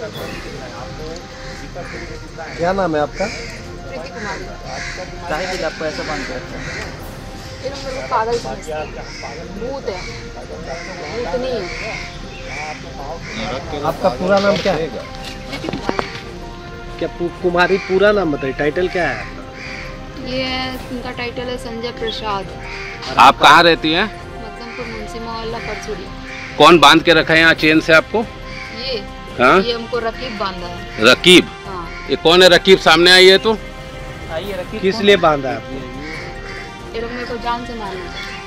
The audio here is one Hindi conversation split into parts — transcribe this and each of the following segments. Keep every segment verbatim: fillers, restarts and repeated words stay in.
क्या नाम है आपका? प्रीति कुमारी। काहे के लिए आपको ऐसा बांध के रखा है? ये लोग मेरे को पागल समझते हैं, भूत है, भूत नहीं है। आपका पूरा नाम क्या है? प्रीति कुमारी। क्या पु- कुमारी पूरा नाम बताइए, टाइटल क्या है आपका? ये इनका टाइटल है संजय प्रसाद। आप कहाँ रहती हैं? मक्कमपुर मुंशी मोहल्ला परसुड़ी। कौन बांध के रखा है यहाँ चेन से आपको? ये हाँ? ये हमको रकीब बांधा है। रकीब? हाँ। ये कौन है रकीब? सामने आई है तो। आइए रखिए। किस लिए बांधा है आपको? ये लोग मेरे को जान से मारना है।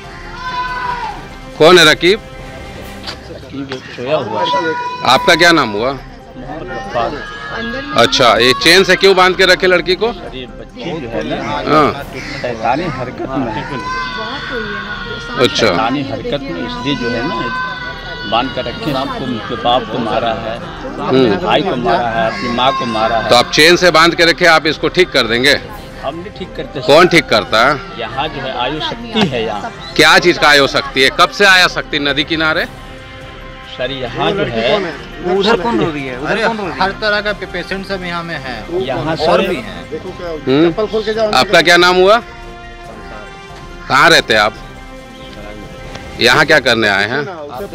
कौन है रकीब? सोया हुआ आपका क्या नाम हुआ? अंदर में अच्छा, ये चेन से क्यों बांध के रखे लड़की को? अरे बच्ची जो है ना हाँ। शैतानी हरकत में बहुत कोई है ना। अच्छा। शैतानी हरकत में इसलिए जो है ना बांध कर रखे। आपको उनके बाप को मारा है, अपने भाई को मारा है, अपनी माँ को मारा है। तो आप चेन से बांध के रखे, आप इसको ठीक कर देंगे? हम नहीं ठीक करते। कौन ठीक करता है? यहाँ जो है आयु शक्ति है। यहाँ क्या चीज का आयो शक्ति है? कब से आया शक्ति नदी किनारे? सर यहाँ जो है उधर कौन रो रही है? अरे हर तरह का पेशेंट सब यहाँ में है। यहाँ सर भी है। हम्म? आपका क्या नाम हुआ? कहाँ रहते हैं आप? यहाँ क्या करने आए हैं?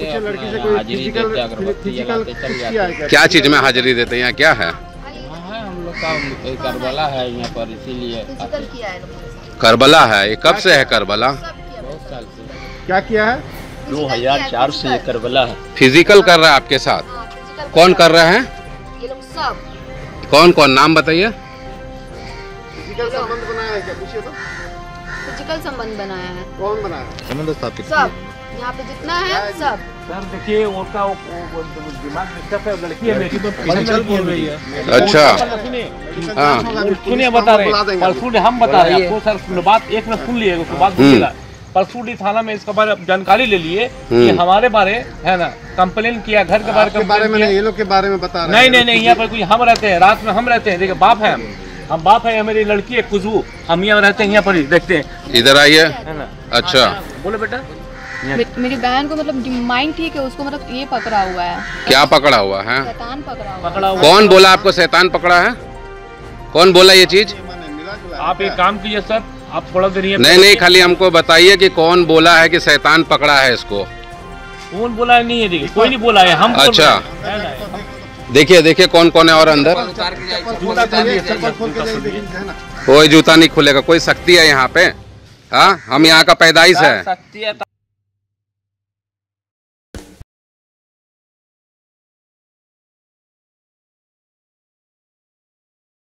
क्या चीज में हाजिरी देते हैं? यहाँ क्या है? हम लोग का करबला है यहाँ पर, इसीलिए फिजिकल किया है लोगों ने। करबला है? ये कब से है करबला? सब किया। बहुत साल से क्या किया है? दो हजार चार से ये करबला है। फिजिकल कर रहा है आपके साथ? हाँ, फिजिकल कौन कर रहे हैं? ये लोग सब कौन कौन? नाम बताइए। फिजिकल संबंध बनाया है क्या? पूछिए तो। फिजिकल संबंध बनाया है। कौन बनाया? संबंध स्थापित सब यहाँ पे जितना है सब। सर देखिए उनका वो, वो, वो दिमाग डिस्टर्ब है। लड़की है मेरी तो फिजिकल बोल रही है। अच्छा। सुनिए हाँ। सुनिए बता रहे हैं परसुडी हम बता रहे हैं आपको। सर बात एक में सुन लिए, उसके बाद बोलिएगा। परसुडी थाना में इसके बारे में जानकारी ले लिए कि हमारे बारे है ना कंप्लेन किया, घर के बारे के बारे में नहीं, ये लोग के बारे में बता रहे नहीं नहीं नहीं यहाँ पर कोई हम रहते हैं, रात में हम रहते हैं। देखिए बाप है, हम हम बाप है, मेरी लड़की है खुशबू, हम यहाँ रहते हैं, यहाँ पर ही देखते हैं, इधर आइए। है ना। अच्छा। बोलो बेटा। मे- मेरी बहन को मतलब माइंड ठीक है, उसको मतलब ये पकड़ा हुआ है, क्या पकड़ा हुआ है? शैतान पकड़ा हुआ पकड़ा हुआ। कौन बोला आपको शैतान पकड़ा है? कौन बोला ये चीज? आप एक काम कीजिए सर, आप थोड़ा देर ये नहीं नहीं, खाली हमको बताइए कि कौन बोला है कि शैतान पकड़ा है इसको। कौन बोला है? नहीं है, देखिए कोई नहीं बोला है, हम बोल अच्छा। रहे हैं, है ना। देखिए देखिए कौन कौन है और अंदर। जूता खोलिए, चप्पल खोल के जाइए, देखिए, है ना? कोई जूता नहीं खुलेगा। कोई शक्ति है यहाँ पे? हाँ, हम यहाँ का पैदाइश है। शक्ति है।